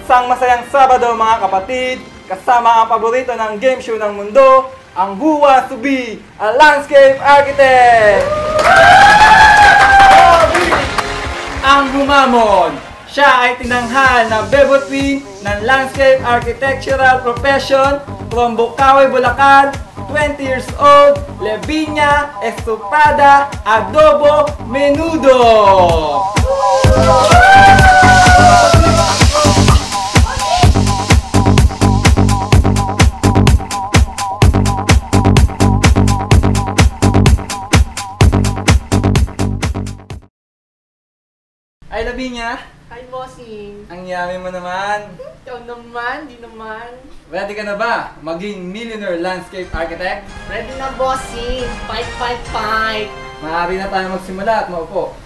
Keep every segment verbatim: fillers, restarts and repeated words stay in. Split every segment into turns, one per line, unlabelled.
Isang masayang Sabado mga kapatid, kasama ang paborito ng game show ng mundo, ang Who Wants to Be a Landscape Architect! Ang humamon, siya ay tinanghal na bebotwin ng landscape architectural profession from Bukawi, Bulacan, twenty years old, Levinia Estupada Adobo Menudo! Ay, Lavinia!
Hi, bossing!
Ang yummy mo naman!
Ikaw naman, di naman.
Ready ka na ba maging millionaire landscape architect?
Ready na, bossing! Fight, fight, fight!
Maaari na tayo magsimula at maupo.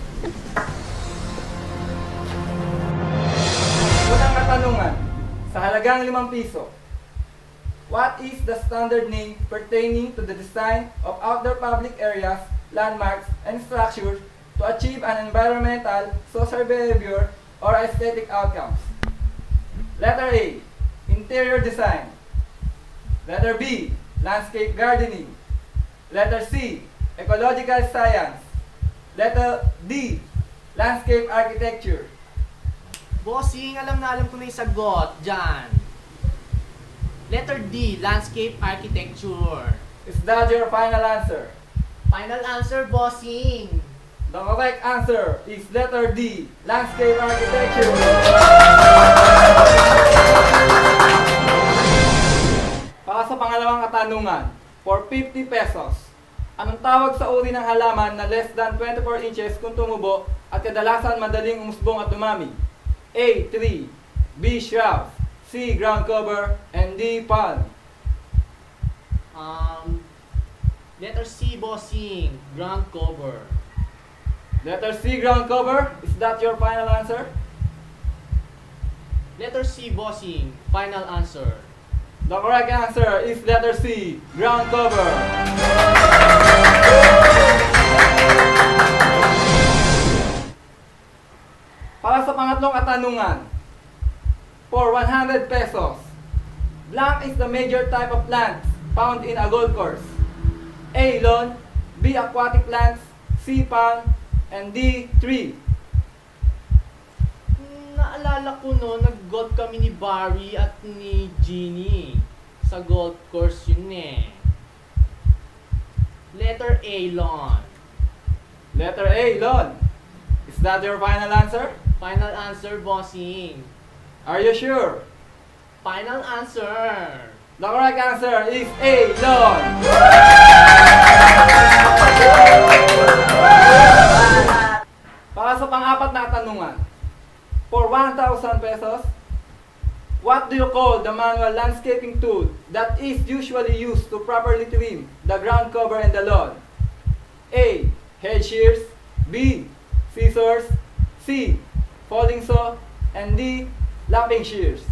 Unang katanungan, sa halagang limang piso, what is the standard name pertaining to the design of outdoor public areas, landmarks, and structures to achieve an environmental, social behavior, or aesthetic outcomes? Letter A, interior design. Letter B, landscape gardening. Letter C, ecological science. Letter D, landscape architecture.
Bossing, alam na alam ko na yung sagot dyan. Letter D, landscape architecture.
Is that your final answer?
Final answer, bossing!
The correct answer is letter D, landscape architecture. Para sa pangalawang katanungan, for fifty pesos, anong tawag sa uri ng halaman na less than twenty-four inches kung tumubo at kadalasan madaling umusbong at dumami? A. Tree, B. Shrub, C. Ground cover, and D. Palm.
Um, letter C, bossing. Ground cover.
Letter C, ground cover. Is that your final answer?
Letter C, bossing. Final answer.
The correct answer is letter C, ground cover. Para sa pangatlong katanungan, for one hundred pesos, blank is the major type of plants found in a golf course. A. Lawn, B. Aquatic plants, C. Palm, and D. Tree.
Naalala ko no, nag-golf kami ni Barry at ni Jeannie. Sa golf course yun eh. Letter A, lawn.
Letter A, lawn. Is that your final answer?
Final answer, bossing.
Are you sure?
Final answer.
The correct answer is A, lawn. Para sa pang-apat na katanungan, for one thousand pesos, what do you call the manual landscaping tool that is usually used to properly trim the ground cover and the lawn? A. Hedge shears, B. Scissors, C. Folding saw, and D. Lapping shears.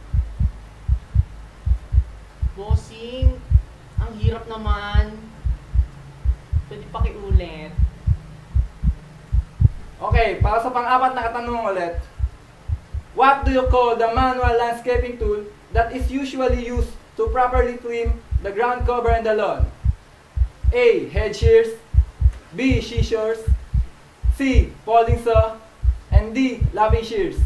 Bossing, ang hirap naman. Pwede pakiulit.
Okay, para sa pang-apat na katanungan ulit. What do you call the manual landscaping tool that is usually used to properly trim the ground cover and the lawn? A. Hedge shears, B. Scissors, C. Folding saw, and D. Lapping shears.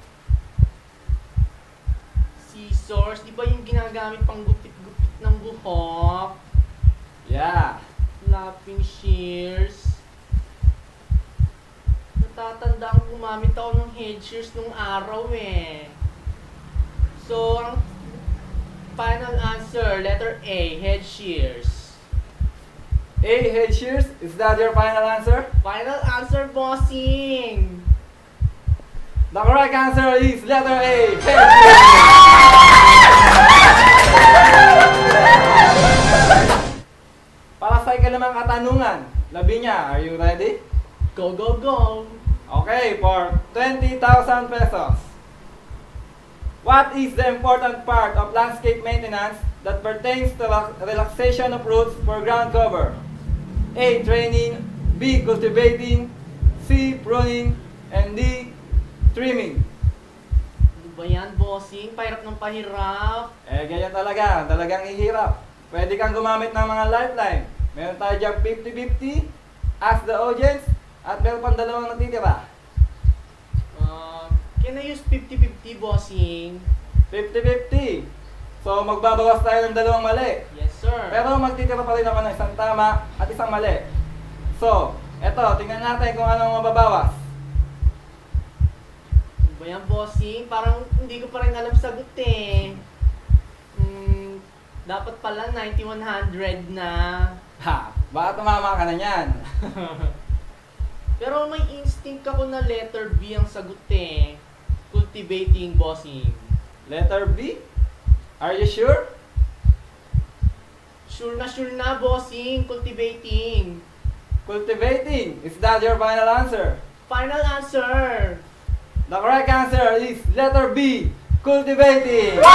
Scissors, di ba yung ginagamit pang gupit-gupit ng buhok?
Yeah.
Lapping shears. Natatandaan ko gumamit ako ng head shears nung araw eh. So, ang final answer, letter A, head shears.
A. Head shears. Is that your final answer?
Final answer, bossing!
The correct answer is letter A. Head shears. Para sa ikalimang katanungan, Lavinia, are you ready?
Go, go, go!
Okay, for twenty thousand pesos. What is the important part of landscape maintenance that pertains to relaxation of roots for ground cover? A. Training, B. Cultivating, C. Pruning, and D. Trimming.
Ba yan, bossing? Pahirap ng pahirap.
Eh, ganyan talaga. Talagang ihirap. Pwede kang gumamit ng mga lifeline. Meron tayo dyan fifty fifty, ask the audience, at meron pang dalawang natitira.
Uh, can I use fifty fifty, bossing?
fifty fifty. So, magbabawas tayo ng dalawang mali.
Yes, sir.
Pero magtitira pa rin ako ng isang tama at isang mali. So, eto, tingnan natin kung anong mababawas.
Ano ba yan, bossing? Parang hindi ko pa rin alam sagot eh. Hmm, dapat pala ninety-one hundred na.
Ha, baka tumama ka na yan.
Pero may instinct ako na letter B ang sagot eh. Cultivating, bossing.
Letter B? Are you sure?
Sure na sure na, bossing. Cultivating.
Cultivating. Is that your final answer?
Final answer.
The correct answer is letter B. Cultivating.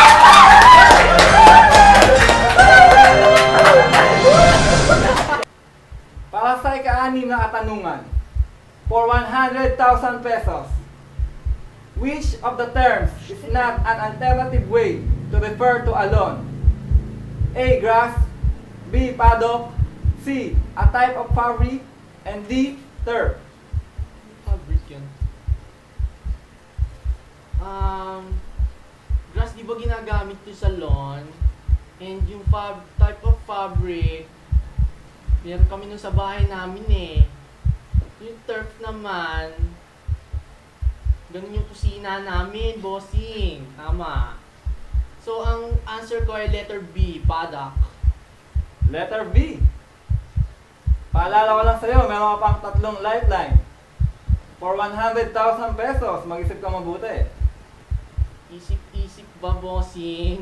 Para sa ika-anim na katanungan, for one hundred thousand pesos, which of the terms is not an alternative way to refer to a lawn? A. Grass, B. Paddock, C. A type of fabric, and D. Turf.
Fabric yun. Um, grass di ba ginagamit to sa lawn? And yung fab type of fabric, meron kami nun sa bahay namin eh. Yung turf naman, ganun yung kusina namin, bossing. Tama. So, ang answer ko ay letter B, paddock.
Letter B. Paalala ko lang sa'yo, meron ka pang tatlong lifeline. For one hundred thousand pesos, mag-isip ka mabuti.
Isip-isip ba, bossing?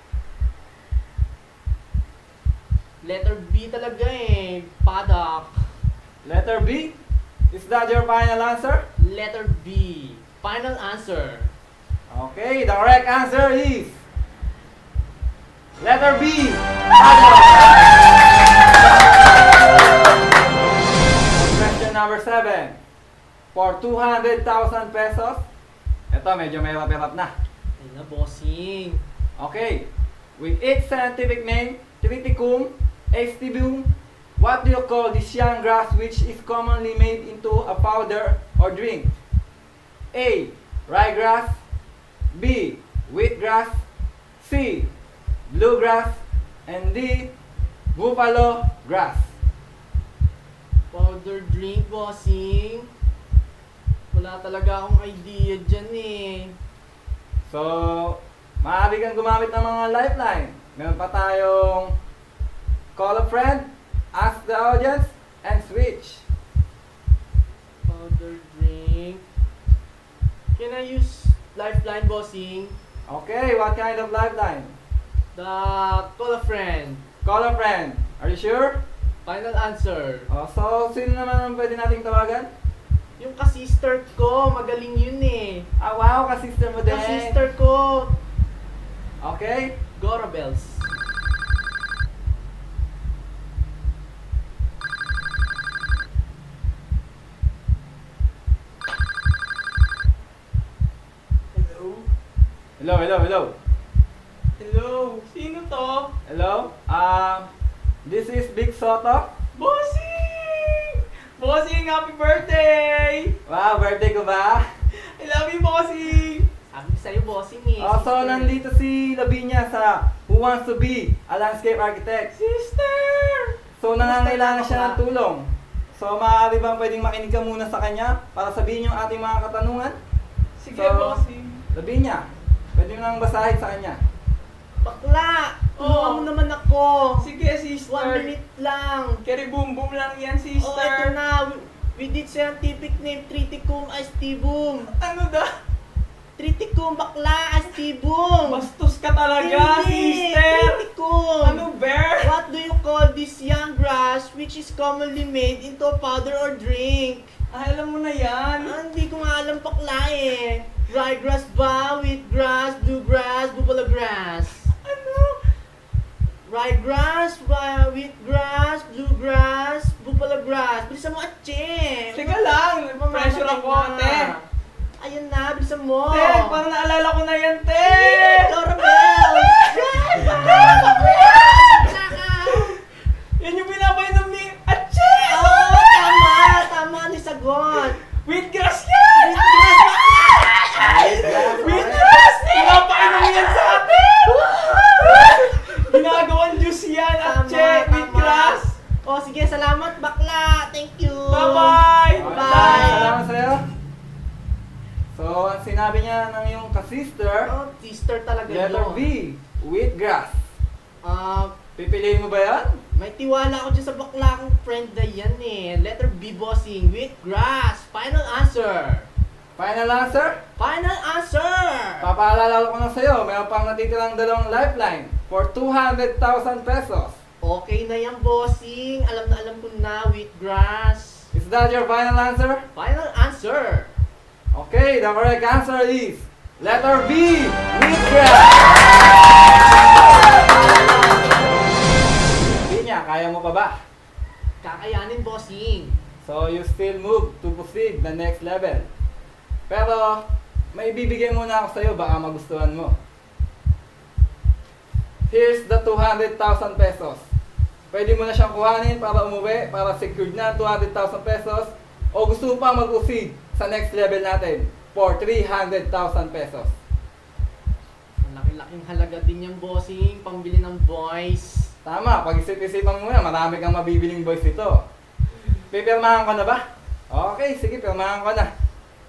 Letter B talaga eh, paddock.
Letter B? Is that your final answer?
Letter B, final answer.
Okay, the correct answer is letter B. Paddock. Question number seven. For two hundred thousand pesos, ito medyo may hirap-hirap na.
Ayun na, bossing.
Okay, with its scientific name, Triticum aestivum, what do you call this young grass which is commonly made into a powder or drink? A. Ryegrass, B. Wheatgrass, C. Bluegrass, and D. Buffalo grass.
Powder drink, bossing. Wala talaga akong idea dyan eh.
So, maaari kang gumamit ng mga lifeline. Meron pa tayong call a friend, ask the audience, and switch.
Powder drink. Can I use lifeline, bossing?
Okay, what kind of lifeline?
The call a friend.
Call a friend. Are you sure?
Final answer.
Oh, so, sino naman ang pwede nating tawagan?
Yung ka-sister ko, magaling yun eh.
Ah, wow, ka-sister mo din.
Ka-sister ko,
Okay.
Gora Bells.
Hello, hello, hello.
Hello, sino to?
Hello? Um, this is Big Soto.
Bossing! Bossing, happy birthday!
Wow, birthday ko ba?
I love you, bossing! Sabi ko sa'yo, bossing eh.
Oh, so
sister.
nandito si Lavinia sa Who Wants to Be a Landscape Architect.
Sister!
So nangangailangan siya ng tulong. So maaari bang pwedeng makinig ka muna sa kanya para sabihin yung ating mga katanungan?
Sige,
So,
bossing.
Lavinia, pwede mo nang basahin sa kanya.
Bakla! Tulungan mo naman ako!
Sige, sister.
One minute lang!
Carry boom boom lang yan,
Oh,
sister.
ito na! With its scientific name, Triticum aestivum.
Ano da?
Triticum, bakla, aestivum.
Bastos ka talaga,
Hindi,
sister.
Triticum.
Ano, bear?
What do you call this young grass which is commonly made into a powder or drink?
Ay, alam mo na yan.
Ah, hindi ko nga alam bakla eh. Ryegrass ba? Wheatgrass, bluegrass, buffalo grass.
Ano?
Ryegrass, uh, wheatgrass, bluegrass, buffalo grass. Bilisan mo, atche!
Teka lang, pressure ako, ate.
Ayun na, bilisan mo!
Te, parang naalala ko na yan, te!
Dorabel!
Yan yung pinapainom ni Atche!
Oo, tama! Tama ano yung sagot!
Wheatgrass yan! Wheatgrass! Pinapainom yan sa atin! Ginagawang juice yan, Atche! Wheatgrass!
O sige, salamat bakla! Thank you!
Bye-bye!
Bye!
Salamat sa'yo. So, ang sinabi niya ng iyong ka-sister,
Oh, sister talaga
letter
yun.
B, wheatgrass.
Ah,
Pipiliin mo ba yan?
may tiwala ako dyan sa bakla kong friend na yan eh. Letter B, bossing. Wheatgrass. Final answer.
Final answer?
Final answer!
Papaalala ko na sa'yo, mayroon pang natitirang dalawang lifeline for two hundred thousand pesos.
Okay na yan, bossing. Alam na alam ko na, wheatgrass.
Is that your final answer?
Final answer.
Okay, the correct answer is letter B, wheatgrass. Hindi niya, kaya mo pa ba?
Kakayanin, bossing.
So, you still move to proceed the next level. Pero, may bibigay muna ako sa'yo, baka magustuhan mo. Here's the two hundred thousand pesos. Pwede mo na siyang kuhanin para umuwi, para secured na two hundred thousand pesos. O gusto mo pa mag-proceed sa next level natin for three hundred thousand pesos.
Ang laki-laking halaga din yung bossing. Pambili ng boys.
Tama, pag-isip-isipan mo na, marami kang mabibiling boys ito. Pipirmahan ko na ba? Okay, sige, pirmahan ko na.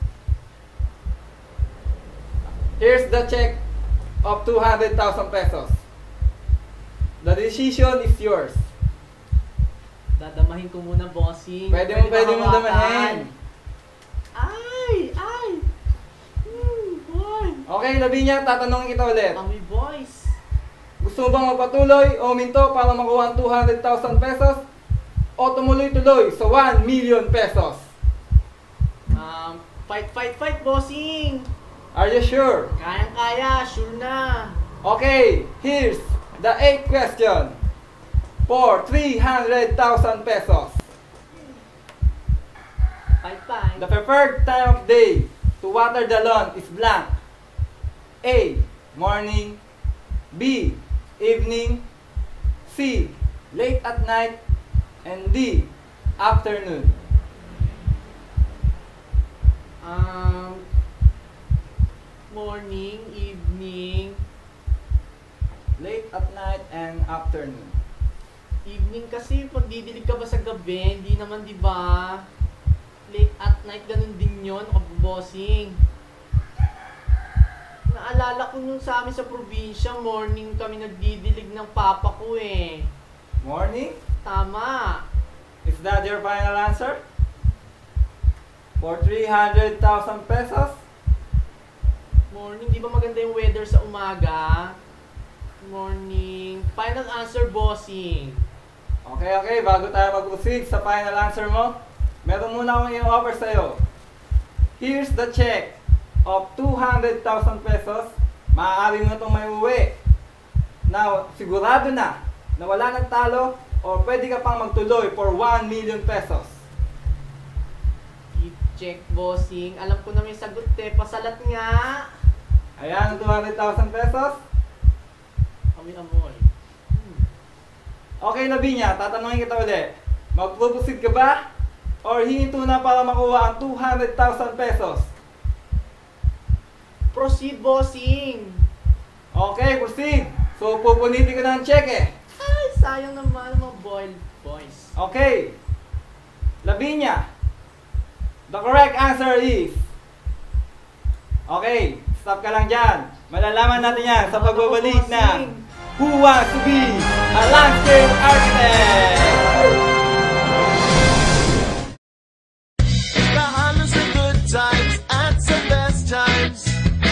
Here's the check of two hundred thousand pesos. The decision is yours.
Dadamahin ko muna, bossing.
Pwede mo, pwede mo
hawakan.
damahin.
Ay! Ay! Hmm, boy!
Okay, labi niya, tatanungin kita ulit.
Kami boys.
Gusto mo bang magpatuloy o minto para makuha ang two hundred thousand pesos? O tumuloy-tuloy sa one million pesos?
Um, fight, fight, fight, bossing!
Are you sure?
Kayang-kaya, sure na.
Okay, here's the eighth question for three hundred thousand pesos.
Fight, fight.
The preferred time of day to water the lawn is blank. A. Morning. B. Evening. C. Late at night. And D. Afternoon.
Um, morning, evening,
Late at night and afternoon.
evening kasi pag didilig ka ba sa gabi, hindi naman, di ba? Late at night, ganun din yun, kabossing. Naalala ko nung sa amin sa probinsya, morning kami nagdidilig ng papa ko eh.
Morning?
Tama.
Is that your final answer? For three hundred thousand pesos?
Morning, di ba maganda yung weather sa umaga? Morning. Final answer, bossing.
Okay, okay. Bago tayo mag-proceed sa final answer mo, meron muna akong i-offer sa'yo. Here's the check of two hundred thousand pesos. Maaari mo itong may uwi. Now, sigurado na na wala ng talo o pwede ka pang magtuloy for one million pesos.
Check, bossing. Alam ko na may sagot eh. Pasalat nga.
Ayan, ang two hundred thousand pesos.
Kami amoy. Hmm.
Okay, Lavinia, tatanungin kita ulit. Mag-proceed ka ba? Or hihinto na para makuha ang two hundred thousand pesos?
Proceed, bossing.
Okay, proceed. So, pupunitin ko na ang check eh.
Ay, sayang naman mga boiled boys.
Okay. Lavinia, the correct answer is... Okay, stop ka lang dyan. Malalaman natin yan sa pagbabalik ng Who Wants to Be a Landscape Architect?
Kahalos sa good times at sa best times.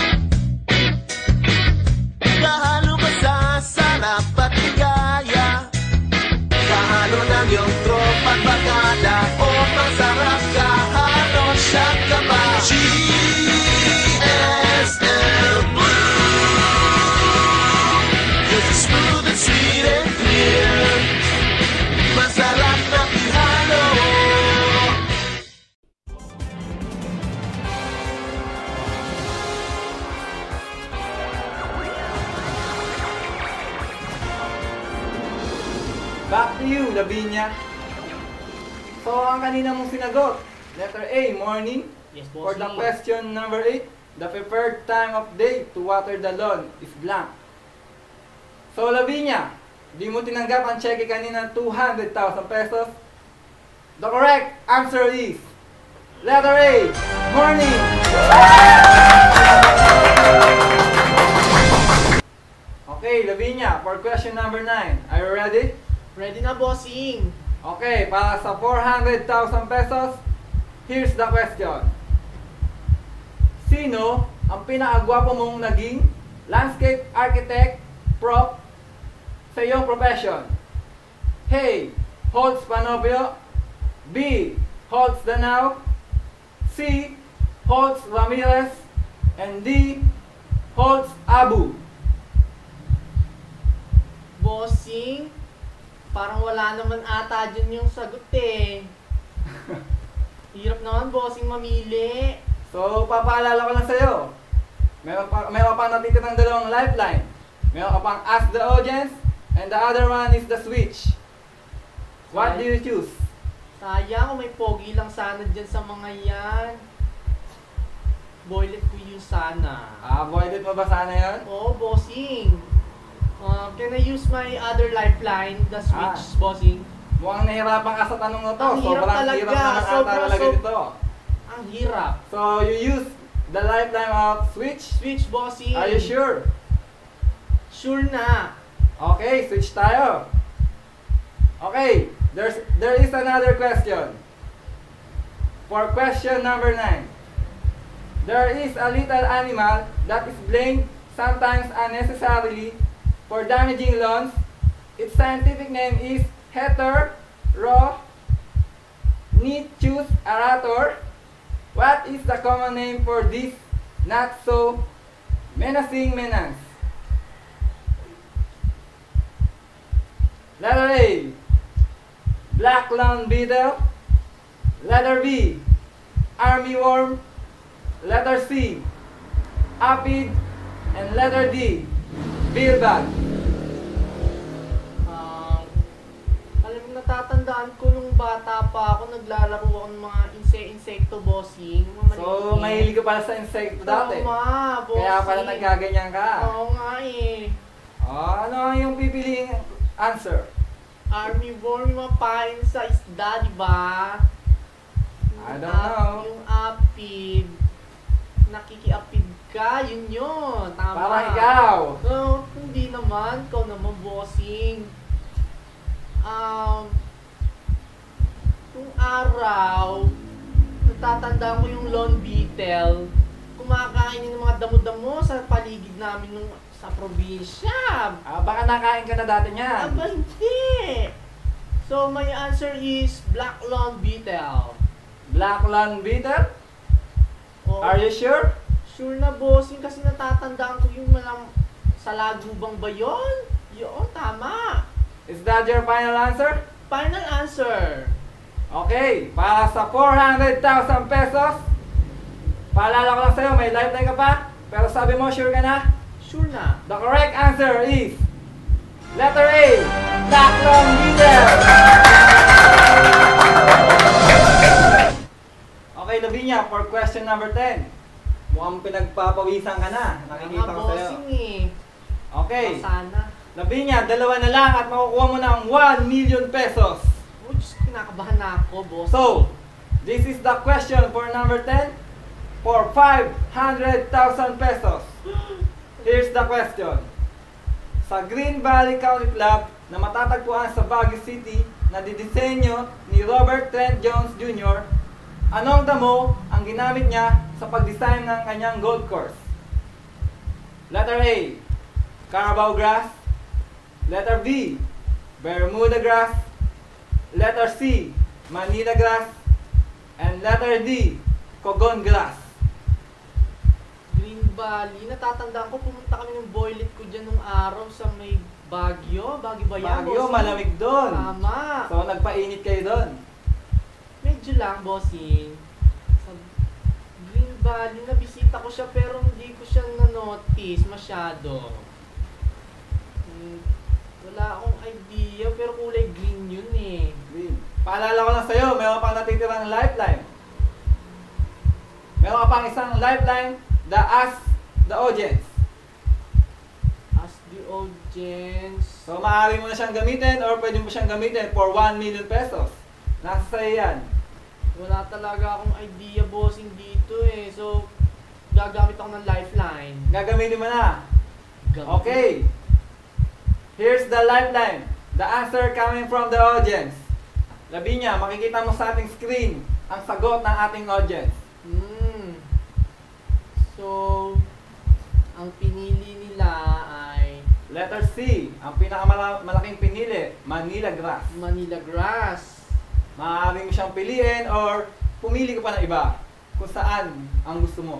Kahalo ba sa sarap at ligaya? Kahalo ng iyong tropa at bagada o masarap kahalo siya ka ba? G S L Blue, 'cause it's smooth and sweet and clear.
Back to you, Lavinia. So, ang kanina mong sinagot, letter A, morning.
Yes,
For the
bossing.
question number eight, the preferred time of day to water the lawn is blank. So, Lavinia, di mo tinanggap ang cheque kanina two hundred thousand pesos. The correct answer is letter A, morning. Okay, Lavinia, for question number nine, are you ready?
Ready na, bossing.
Okay, para sa four hundred thousand pesos, here's the question. Sino ang pinakagwapo mong naging landscape architect prop sa iyong profession? A. Holtz Panopio. B. Holtz Danao. C. Holtz Ramirez. And D. Holtz Abu.
Bossing, parang wala naman ata dyan yung sagot eh. Hirap naman, bossing, mamili.
So, papaalala ko lang sa'yo. Meron pa, meron pa natitirang dalawang lifeline. Meron ka pang ask the audience, and the other one is the switch. What do you choose?
Sayang, kung may pogi lang sana dyan sa mga yan. Boylet ko yun sana.
Ah, avoided mo ba sana yun?
Oo, bossing. Uh, can I use my other lifeline, the switch,
Ah.
bossing?
Mukhang nahirapan ka sa tanong na to.
Ang hirap
Sobrang
talaga.
hirap naman ata
Sobra,
talaga
sob-
dito.
Ang hirap.
So, you use the lifeline of switch?
Switch, bossing.
Are you sure?
Sure na.
Okay, switch tayo. Okay, there's there is another question. For question number nine. There is a little animal that is blamed sometimes unnecessarily for damaging lawns. Its scientific name is Heterornithius arator. What is the common name for this not so menacing menace? Letter A, black lawn beetle. Letter B, armyworm. Letter C, aphid. And letter D, beelbug.
Um, alam mo, natatandaan ko nung bata pa ako, naglalaro ako ng mga inse-insekto, bossing. Mga
So,
maliliit.
mahilig ka pala sa insekto dati.
Tama, bossing.
Kaya pala nagkaganyan ka.
Oo nga eh.
Oh, ano ang yung pipiliing answer?
Armyworm, yung mga pain sa isda, di ba?
I
Yung
don't
ap-
know.
Yung apid. Nakikiapid ka, yun yun. Tama.
Parang ikaw.
No, hindi naman. Ikaw naman, bossing. Um, yung araw, natatandaan ko yung lawn beetle. Kumakain yun ng mga damo-damo sa paligid namin nung sa probinsya.
Ah, baka nakain ka na dati niyan.
Aba, hindi. So, my answer is black lawn beetle.
Black lawn beetle?
Oh,
Are you sure?
sure na, bossing, kasi natatandaan ko yung malang sa lagubang ba yun? Yun, tama.
Is that your final answer?
Final answer.
Okay, para sa four hundred thousand pesos, paalala ko lang sa'yo, may lifeline ka pa, pero sabi mo, sure ka na?
Sure na.
The correct answer is letter A, black lawn beetle. Okay, Lavinia, for question number ten. Mukhang pinagpapawisan ka na. Nakikita
Mga
ko sa'yo.
bossing eh.
Okay,
Oh, sana.
Lavinia, dalawa na lang at makukuha mo ng one million pesos.
Oh, Diyos, kinakabahan na ako, boss.
So, this is the question for number ten for five hundred thousand pesos. Here's the question. Sa Green Valley Country Club na matatagpuan sa Baguio City na didisenyo ni Robert Trent Jones Junior, anong damo ang ginamit niya sa pag-design ng kanyang golf course? Letter A, Carabao grass. Letter B, Bermuda grass. Letter C, Manila grass. And letter D, Cogon grass.
Green Valley, natatandaan ko, pumunta kami ng boylet ko dyan nung araw sa may Baguio. Baguio ba yan,
Baguio,
bossing?
malamig doon.
Tama.
So, nagpainit kayo doon.
Medyo lang, bossing. Sa Green Valley, nabisita ko siya pero hindi ko siya na-notice masyado. Hmm, wala akong idea pero kulay green
Paalala ko lang sa'yo, meron pang natitirang lifeline. Meron ka pang isang lifeline, the Ask the Audience.
Ask the audience.
So, maaari mo na siyang gamitin or pwede mo siyang gamitin for one million pesos. Nasa sa'yo yan.
Wala talaga akong idea, bossing, dito eh. So, gagamit ako ng lifeline.
Gagamitin mo na.
Gamit.
Okay. Here's the lifeline. The answer coming from the audience. Labinya, makikita mo sa ating screen ang sagot ng ating audience.
Hmm. So, ang pinili nila ay
Letter C, ang pinakamalaking pinili, Manila grass.
Manila grass.
Maaari mo siyang piliin or pumili ka pa ng iba kung saan ang gusto mo.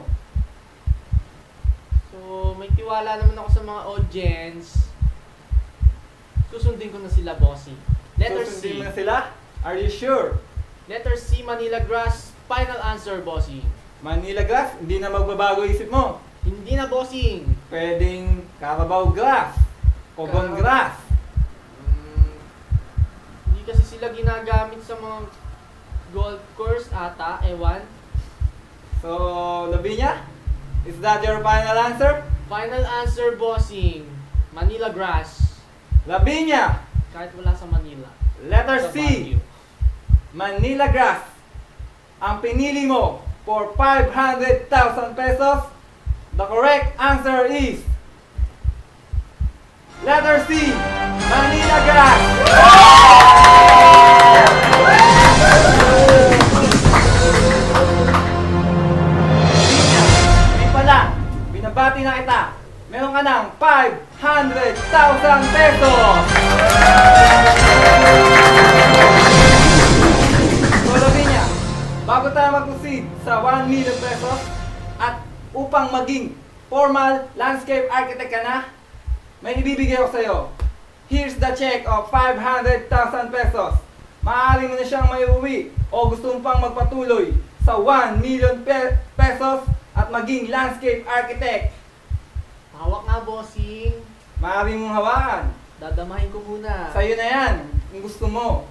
So, may tiwala naman ako sa mga audience. Susundin ko na sila, bossing. Letter
Susundin
C.
mo na sila? Are you sure?
Letter C, Manila grass. Final answer, bossing.
Manila grass, hindi na magbabago isip mo.
Hindi na, bossing.
Pwedeng Carabao grass, Cogon
Carabao.
grass.
Hmm, hindi kasi sila ginagamit sa mga golf course ata, ewan.
So, Labinya, is that your final answer?
Final answer, bossing. Manila grass.
Labinya,
Kahit wala sa Manila.
letter
Sa
C,
Baguio.
Manila grass. Ang pinili mo for five hundred thousand pesos, the correct answer is letter C, Manila grass. May pala, binabati na kita. Meron ka ng five hundred thousand pesos. So, Lavinia, bago tayo mag-proceed sa one million pesos at upang maging formal landscape architect ka na, may ibibigay ko sa'yo. Here's the check of five hundred thousand pesos. Maaari mo na siyang may uwi o gusto mo pang magpatuloy sa one million pe- pesos at maging landscape architect.
Hawak nga, bossing.
Maaari mong hawakan.
Dadamahin ko muna.
Sa'yo na yan, kung gusto mo.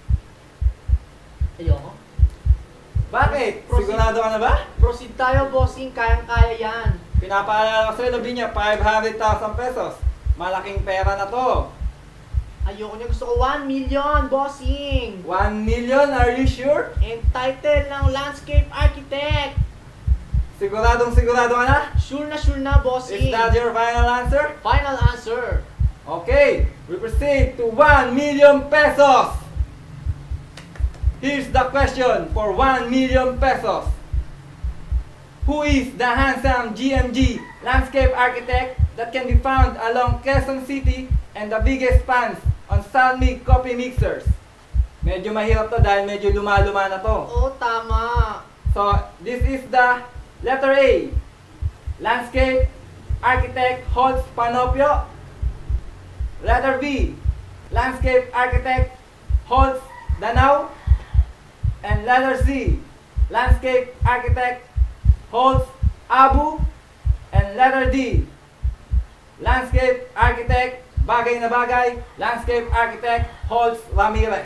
Ayoko.
Bakit?
Proceed.
Sigurado ka na ba?
Proceed tayo, bossing. Kayang-kaya yan.
Pinapaalala ko sa'yo, Lavinia, five hundred thousand pesos. Malaking pera na to.
Ayoko niya. Gusto ko one million, bossing.
one million, are you sure?
And title ng landscape architect.
Siguradong sigurado ka na?
Sure na sure na,
Is
bossing.
that your final answer?
Final answer.
Okay, we proceed to one million pesos. Here's the question for one million pesos. Who is the handsome G M G landscape architect that can be found along Quezon City and the biggest spans on Salmi coffee mixers? Medyo mahirap to dahil medyo luma-luma na to.
Oo, tama.
So, this is the letter A. Landscape architect Holtz Panopio. Letter B. Landscape architect Holtz Danau. And letter C. Landscape architect Holtz Abu. And letter D. Landscape architect Bagay na Bagay. Landscape architect Holtz Ramirez.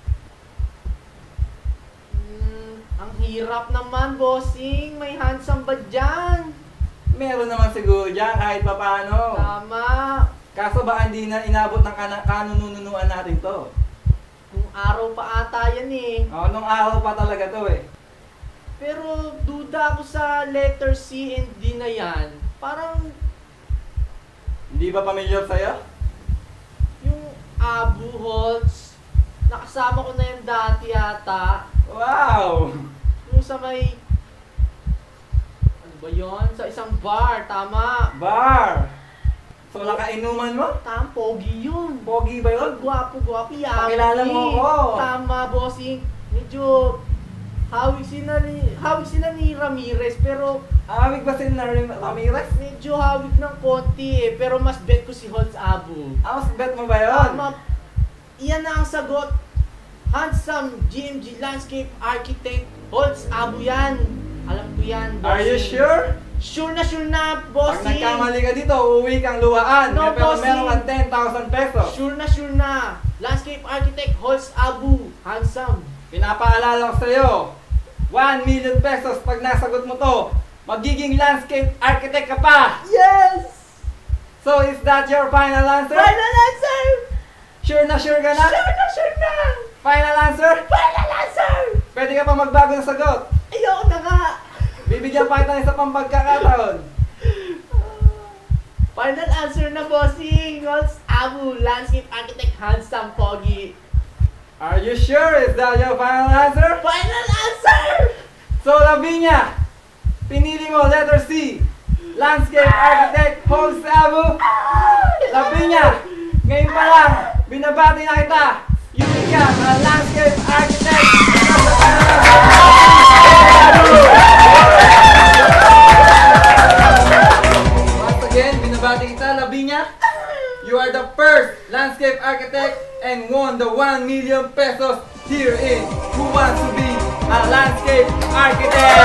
Hmm, ang hirap naman, bossing. May handsome ba dyan?
Meron naman siguro dyan kahit papaano.
Tama.
Kaso ba hindi na inabot ng kana- kanununuan natin to?
Kung araw pa ata yan eh.
Oh, nung araw pa talaga to eh.
Pero duda ako sa letter C and D na yan. Parang
Hindi ba pamilyar sa'yo?
yung Abu Holtz, nakasama ko na yan dati ata.
Wow!
Yung sa may, ano ba yun? Sa isang bar, tama.
Bar! So, nakainuman mo?
Tama, pogi yun.
Pogi ba yun?
Ang gwapo-gwapo, yummy.
Pakilala mo ako.
Tama, bossing. Medyo hawig sila ni, hawig sila ni Ramirez, pero
Awig ba si Ram- Ramirez?
medyo hawig ng konti eh. Pero mas bet ko si Holtz Abu.
Aos bet mo ba yun?
Tama. Iyan na ang sagot. Handsome G M G landscape architect Holtz Abu yan. Alam ko yan, bossing.
Are you sure?
Sure na sure na,
Pag
bossing.
nagkamali ka dito, uuwi kang luhaan.
No,
Pero
bossing.
meron kang ten thousand pesos.
Sure na sure na. Landscape architect Holz Abu. Handsome.
Pinapaalala ko sa'yo, one million pesos pag nasagot mo to, magiging landscape architect ka pa!
Yes!
So is that your final answer?
Final answer!
Sure na sure ka na?
Sure na sure na!
Final answer?
Final answer!
Pwede ka pa magbago ng sagot.
Ayoko na nga!
Bibigyan pa kita ng isa pang pagkakataon.
Final answer na, bossing! Holz Abu, landscape architect, handsome, pogi.
Are you sure? Is that your final answer?
Final answer!
So, Lavinia, pinili mo letter C. Landscape architect, Holz Abu. Lavinia, ngayon pa lang, binabati na kita. You become a landscape architect. Once again, binabati kita, Lavinia. You are the first landscape architect and won the one million pesos here in Who Wants to Be a Landscape Architect?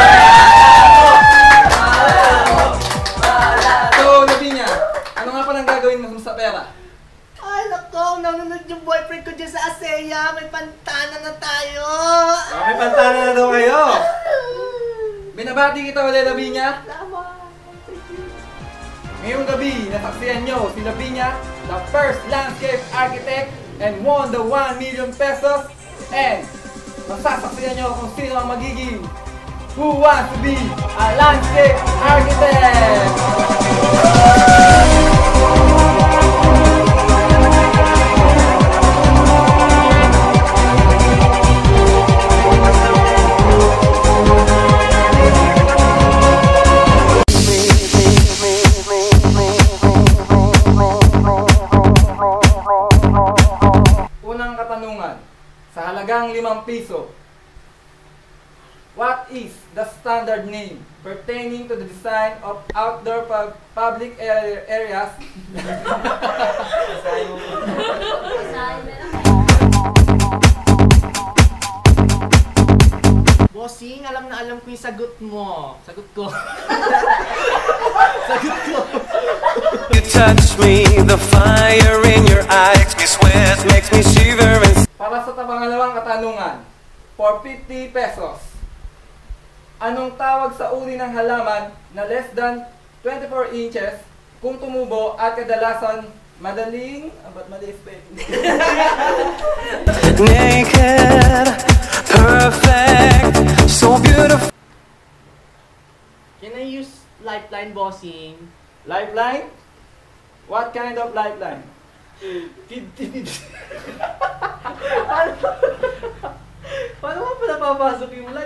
So, Lavinia, ano nga palang gagawin mo sa pera?
Ay, nako, nanonood yung boyfriend ko dyan sa Aseya. May pantana na tayo.
Oh, may pantana na daw kayo. Binabati kita ulit, Lavinia.
Salamat.
Ngayong gabi, nasaksihan nyo si Lavinia, the first landscape architect and won the one million pesos. And masasaksihan nyo kung sino ang magiging Who Wants to Be a Landscape Architect! Unang katanungan, sa halagang limang piso, what is the standard name pertaining to the design of outdoor pub- public area- areas?
Bossing, alam na alam ko yung sagot mo. Sagot ko. Sagot ko.
You touch me, the fire in your eyes makes me sweat, makes me shiver and
Para sa pangalawang katanungan, for fifty pesos, anong tawag sa uri ng halaman na less than twenty-four inches kung tumubo at kadalasan madaling... Ah, ba't mali spelling?
naked, perfect, so beautiful.
Can I use lifeline, bossing?
Lifeline? What kind of lifeline?
fifty fifty. Paano? Paano nga pala papasok yung